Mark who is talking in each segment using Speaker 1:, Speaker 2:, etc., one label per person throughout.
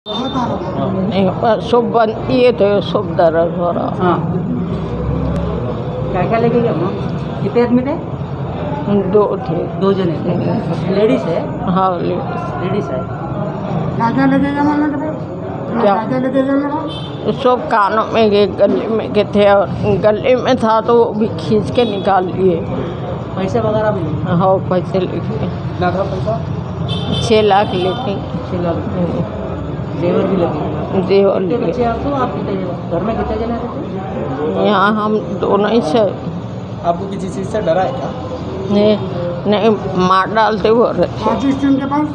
Speaker 1: नहीं पर सब बंद किए थे, सब दर्द हो रहा।
Speaker 2: हाँ, क्या क्या लेके गया माँ? कितने आदमी थे?
Speaker 1: 2 थे।
Speaker 2: 2 जने थे। लेडीज है?
Speaker 1: हाँ
Speaker 2: लेडीज है।
Speaker 3: क्या लेके गया मतलब?
Speaker 1: क्या
Speaker 3: क्या लेके गया?
Speaker 1: सब कानों में गए, गले में गए थे, और गले में था तो वो भी खींच के निकाल लिए।
Speaker 2: पैसे वगैरह भी नहीं?
Speaker 1: हाँ पैसे लेके।
Speaker 2: कितना था पैसा?
Speaker 1: 6 लाख लेके।
Speaker 2: 6 लाख। जेवर भी लगे?
Speaker 1: जेवर
Speaker 2: कितने
Speaker 1: लिए।
Speaker 2: बच्चे आपको? आप कितने घर में कितने जने रहते थे?
Speaker 1: यहाँ हम दोनों ही से।
Speaker 2: आपको किसी चीज़ से डरा है क्या?
Speaker 1: नहीं मार डालते वो रहे।
Speaker 3: के पास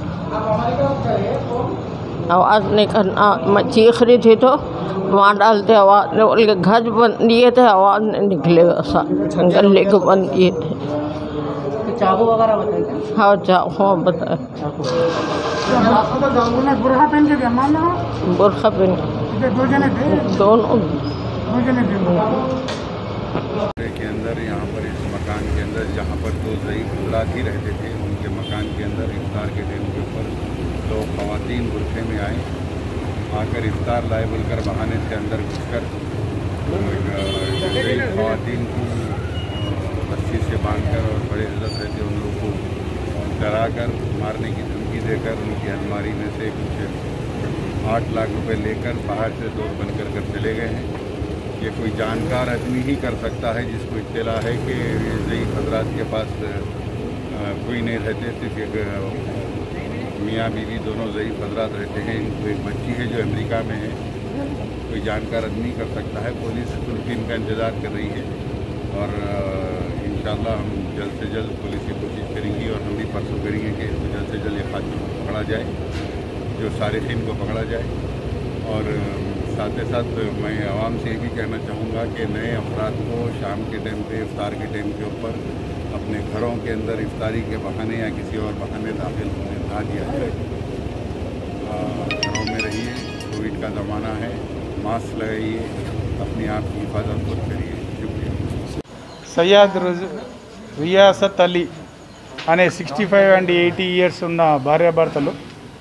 Speaker 1: आवाज़ नहीं करना, मैं चीख रही थी तो मार डालते, आवाज़ नहीं बोल के घज बंद दिए थे, आवाज़ नहीं निकले वैसा, गले को बंद किए थे।
Speaker 2: तो चाकू वगैरह बताए क्या?
Speaker 1: हाँ चाहो बताए।
Speaker 2: चाकू।
Speaker 3: बुरखा पहन के गया मान लो।
Speaker 1: बुरखा पहन
Speaker 3: 2 जने थे।
Speaker 1: दोनों।
Speaker 3: 2 जने थे।
Speaker 4: के अंदर यहाँ पर इस मकान के अंदर जहाँ पर 2 ज़ईफ़ हज़रात ही रहते थे, उनके मकान के अंदर इफ्तार के टाइम के ऊपर 2 ख़वातीन बुरखे में आकर इफ्तार लाए बोलकर बहाने से अंदर घुसकर ख़वातीन को रस्सी से बांधकर और बड़े हज़रत रहते उन लोगों को डराकर मारने की धमकी देकर उनकी अलमारी में से कुछ 8 लाख रुपए लेकर बाहर से दौड़ बनकर कर चले गए हैं। ये कोई जानकार आदमी ही कर सकता है जिसको इत्तला है कि ज़ईफ़ हज़रात के पास कोई नहीं रहते, सिर्फ एक मियाँ बीवी दोनों ज़ईफ़ हज़रात रहते हैं। इनको एक बच्ची है जो अमेरिका में है। कोई जानकार आदमी कर सकता है। पुलिस टीम का इंतज़ार कर रही है और इंशाअल्लाह हम जल्द से जल्द पुलिस की कोशिश करेंगी और हम भी परसों करेंगे कि इसको जल्द से जल्द ये खातून को पकड़ा जाए, जो सारिकीन को पकड़ा जाए। और साथ ही साथ मैं आवाम से ये भी कहना चाहूँगा कि नए अफराद को शाम के टाइम पे इफ्तार के टाइम के ऊपर अपने घरों के अंदर इफ्तारी के बहाने या किसी और बहाने दाखिल होने ना दिया जाए। घरों में रहिए, कोविड का ज़माना है, मास्क लगाइए, अपने आप की हिफाजत खुद करिए। शुक्रिया।
Speaker 5: సయ్యద్ రియాసత్ అలీ అనే 65 and 80 years ఉన్న భార్యాభర్తలు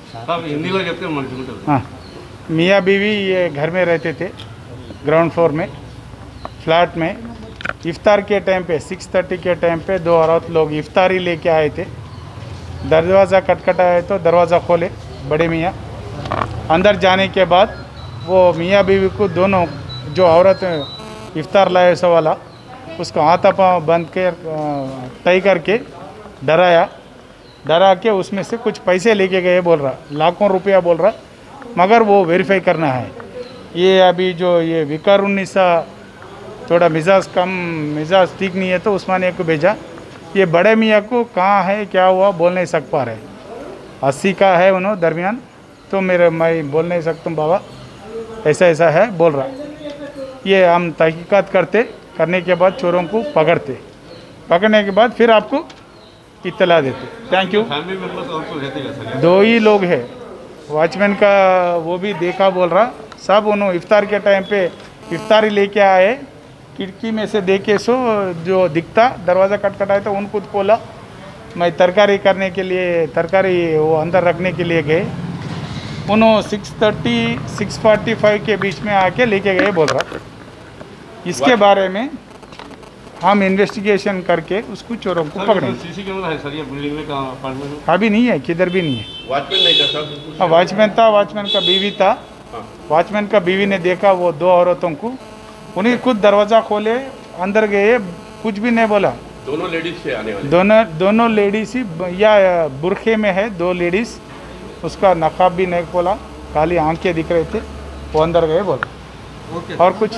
Speaker 5: मियाँ बीवी ये घर में रहते थे, ग्राउंड फ्लोर में फ्लैट में। इफ्तार के टाइम पे 6:30 के टाइम पे 2 औरत लोग इफ्तारी लेके आए थे। दरवाज़ा खटखटाया तो दरवाज़ा खोले बड़े मियाँ। अंदर जाने के बाद वो मियाँ बीवी को दोनों जो औरत इफ्तार लाए सो वाला उसको हाथा पाँव बंद कर टाई करके डरा के उसमें से कुछ पैसे लेके गए बोल रहा, लाखों रुपया बोल रहा, मगर वो वेरीफाई करना है। ये अभी जो ये विकारुन्निसा थोड़ा मिजाज ठीक नहीं है तो उस्मानिया को भेजा। ये बड़े मियाँ को कहाँ है क्या हुआ बोल नहीं सक पा रहे। 80 का है उन्होंने दरमियान, तो मैं बोल नहीं सकता हूँ बाबा, ऐसा है बोल रहा। ये हम तहकीकात करने के बाद चोरों को पकड़ने के बाद फिर आपको इत्तला देते। Thank you. 2 ही लोग हैं। वॉचमैन का वो भी देखा बोल रहा, सब उन्होंने इफ्तार के टाइम पे इफ्तारी लेके आए, खिड़की में से देखे सो जो दिखता दरवाज़ा खटखटाया तो उनको खोला। मैं तरकारी करने के लिए तरकारी वो अंदर रखने के लिए गए, उन्होंने 6:30 6:45 के बीच में आके लेके गए बोल रहा। इसके बारे में हम इन्वेस्टिगेशन करके उसको चोरों को पकड़ेंगे।
Speaker 6: सीसी कैमरा है सर ये बिल्डिंग में कहाँ अपार्टमेंट में?
Speaker 5: अभी नहीं है, किधर भी नहीं है।
Speaker 6: वॉचमैन नहीं था सर?
Speaker 5: हाँ वॉचमैन था, वॉचमैन का बीवी था। वॉचमैन का बीवी ने देखा वो 2 औरतों को, उन्हें खुद दरवाज़ा खोले अंदर गए, कुछ भी नहीं बोला।
Speaker 6: दोनों लेडीज थे आने वाले?
Speaker 5: दोनों लेडीज ही या बुरखे में है 2 लेडीज़, उसका नकाब भी नहीं खोला, खाली आंखें दिख रहे थे, वो अंदर गए बोला। और कुछ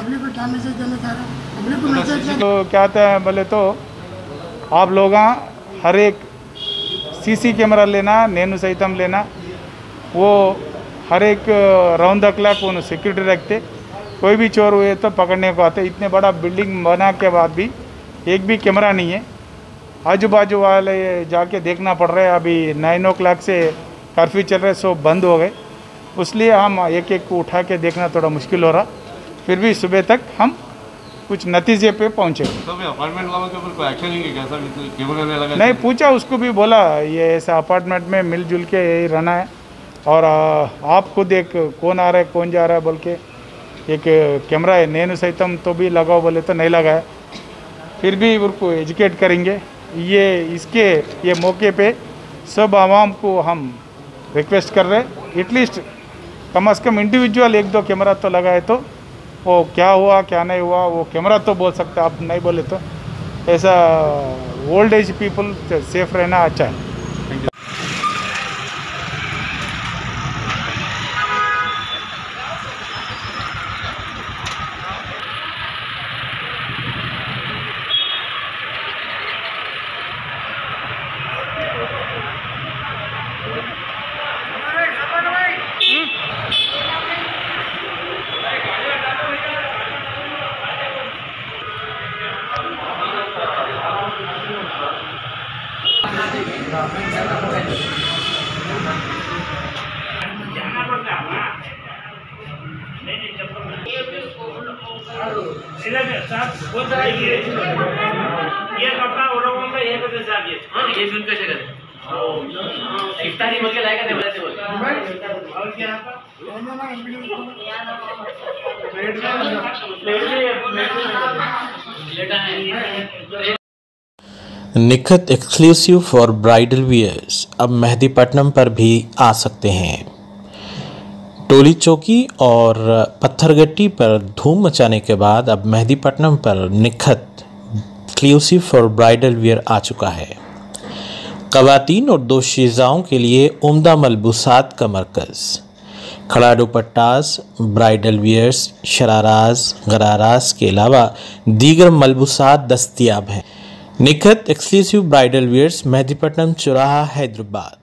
Speaker 5: तो क्या था बोले तो आप लोग हर एक सीसी कैमरा लेना, नेनु सहितम लेना, वो हर एक राउंड द क्लॉक वो सिक्योरिटी रखते, कोई भी चोर हुए तो पकड़ने को आते। इतने बड़ा बिल्डिंग बना के बाद भी एक भी कैमरा नहीं है। आजू बाजू वाले जाके देखना पड़ रहा है। अभी 9 o'clock से कर्फ्यू चल रहे, सो बंद हो गए, इसलिए हम एक को उठा के देखना थोड़ा मुश्किल हो रहा। फिर भी सुबह तक हम कुछ नतीजे पे पहुँचे।
Speaker 6: तो अपार्टमेंट वालों के ऊपर कोई एक्शन नहीं किया कैसा कैमरा लगा?
Speaker 5: नहीं पूछा, उसको भी बोला ये ऐसा अपार्टमेंट में मिलजुल के यही रहना है, और आप खुद एक कौन आ रहा है कौन जा रहा है बोल के एक कैमरा है नेनु सहितम तो भी लगाओ बोले तो नहीं लगाया, फिर भी उनको एजुकेट करेंगे। ये मौके पे सब आवाम को हम रिक्वेस्ट कर रहे हैं, एटलीस्ट कम से कम इंडिविजुअल 1-2 कैमरा तो लगाए तो वो क्या हुआ क्या नहीं हुआ वो कैमरा तो बोल सकता, आप नहीं बोले तो ऐसा ओल्ड एज पीपल सेफ रहना अच्छा है।
Speaker 7: Nikhat exclusive for bridal wears अब मेहदीपट्टनम पर भी आ सकते हैं। टोली चौकी और पत्थरगट्टी पर धूम मचाने के बाद अब मेहदीपट्टनम पर Nikhat exclusive for bridal wear आ चुका है। ख़वातीन और दोशीज़ाओं के लिए उम्दा मलबूसात का मरकज़, खड़ा दुपट्टास, ब्राइडल वियर्स, शराराज, गराराज के अलावा दीगर मलबूसात दस्तयाब हैं। Nikhat exclusive bridal wears, Mehdipatnam चौराहा, हैदराबाद।